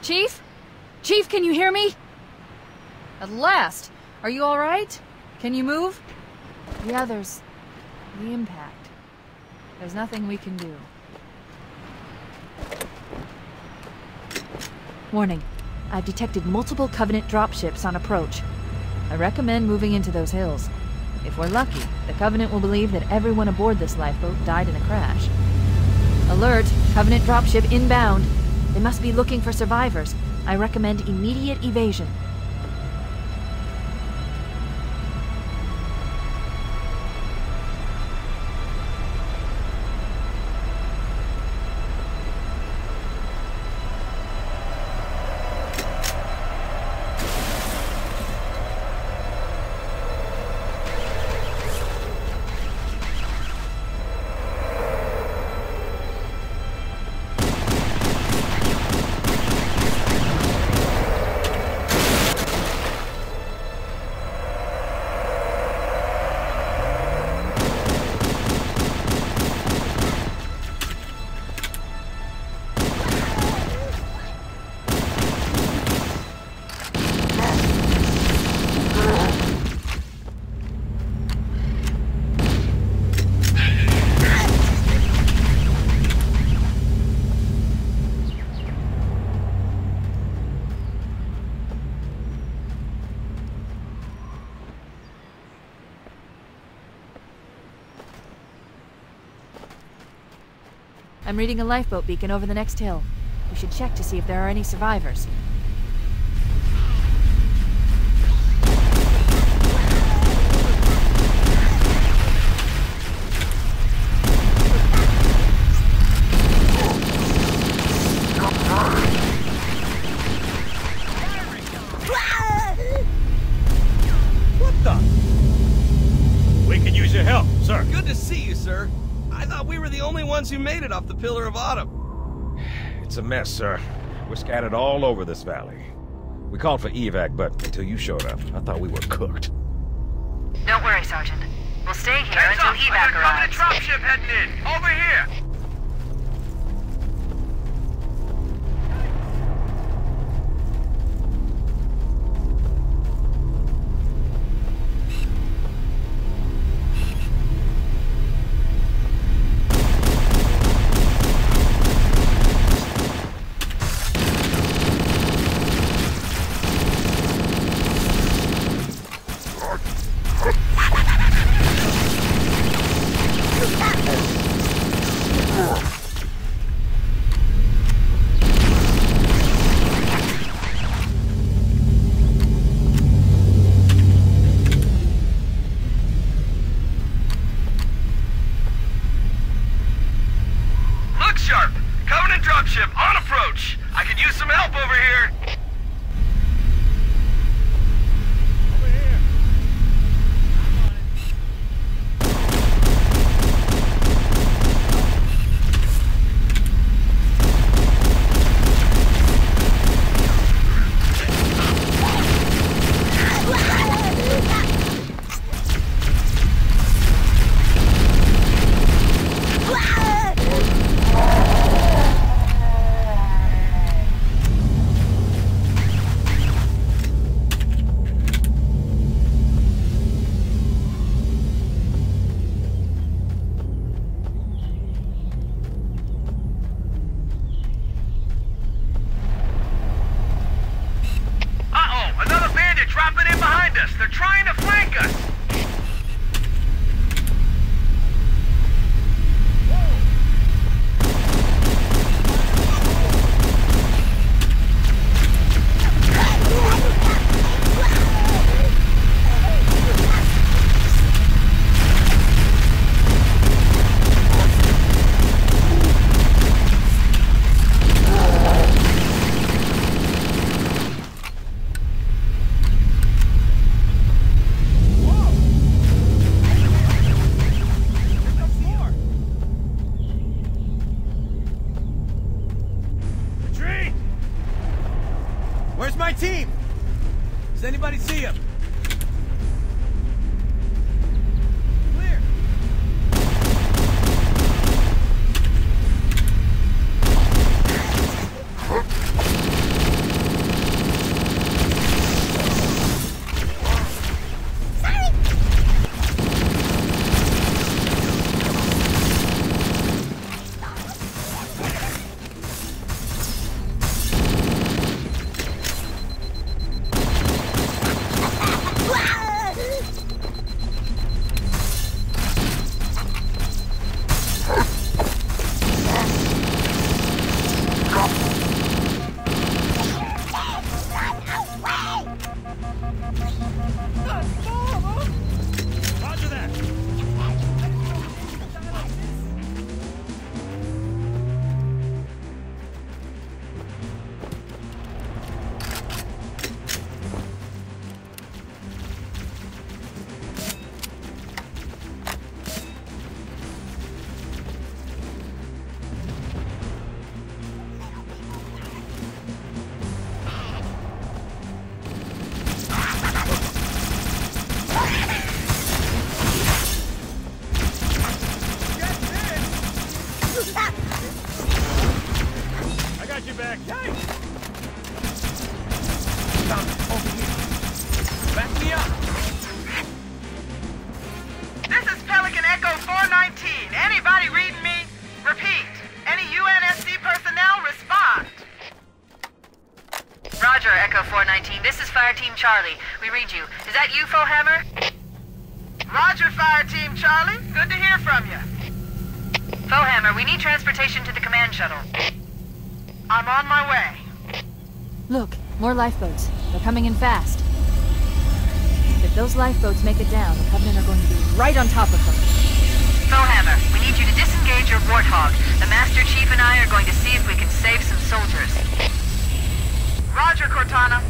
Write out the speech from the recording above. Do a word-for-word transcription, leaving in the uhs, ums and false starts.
Chief? Chief, can you hear me? At last! Are you alright? Can you move? The others... the impact. There's nothing we can do. Warning. I've detected multiple Covenant dropships on approach. I recommend moving into those hills. If we're lucky, the Covenant will believe that everyone aboard this lifeboat died in a crash. Alert! Covenant dropship inbound. They must be looking for survivors. I recommend immediate evasion. I'm reading a lifeboat beacon over the next hill. We should check to see if there are any survivors. What the? We can use your help, sir. Good to see you, sir. I thought we were the only ones who made it off the Pillar of Autumn. It's a mess, sir. We're scattered all over this valley. We called for evac, but until you showed up, I thought we were cooked. Don't worry, Sergeant. We'll stay here until evac arrives. Dropship heading in. Over here. On approach. I could use some help over here. Over here. Dropping in behind us. They're trying to flank us. Where's my team? Does anybody see him? Clear. Over here. Back me up. This is Pelican Echo four nineteen. Anybody reading me? Repeat. Any U N S C personnel respond. Roger, Echo four nineteen. This is Fire Team Charlie. We read you. Is that you, Foehammer? Roger, Fire Team Charlie. Good to hear from you. Foehammer, we need transportation to the command shuttle. I'm on my way. Look, more lifeboats. They're coming in fast. If those lifeboats make it down, the Covenant are going to be right on top of them. Foehammer, we need you to disengage your Warthog. The Master Chief and I are going to see if we can save some soldiers. Roger, Cortana.